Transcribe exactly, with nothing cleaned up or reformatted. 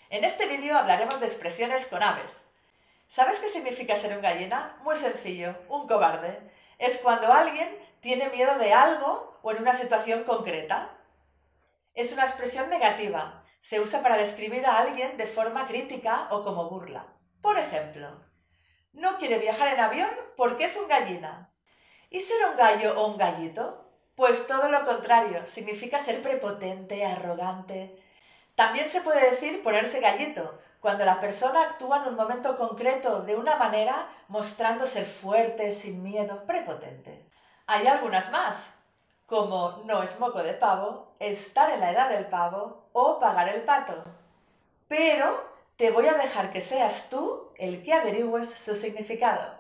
En este vídeo hablaremos de expresiones con aves. ¿Sabes qué significa ser un gallina? Muy sencillo, un cobarde. Es cuando alguien tiene miedo de algo o en una situación concreta. Es una expresión negativa. Se usa para describir a alguien de forma crítica o como burla. Por ejemplo, no quiere viajar en avión porque es un gallina. ¿Y ser un gallo o un gallito? Pues todo lo contrario, significa ser prepotente, arrogante. También se puede decir ponerse gallito, cuando la persona actúa en un momento concreto de una manera mostrando ser fuerte, sin miedo, prepotente. Hay algunas más, como no es moco de pavo, estar en la edad del pavo o pagar el pato. Pero te voy a dejar que seas tú el que averigües su significado.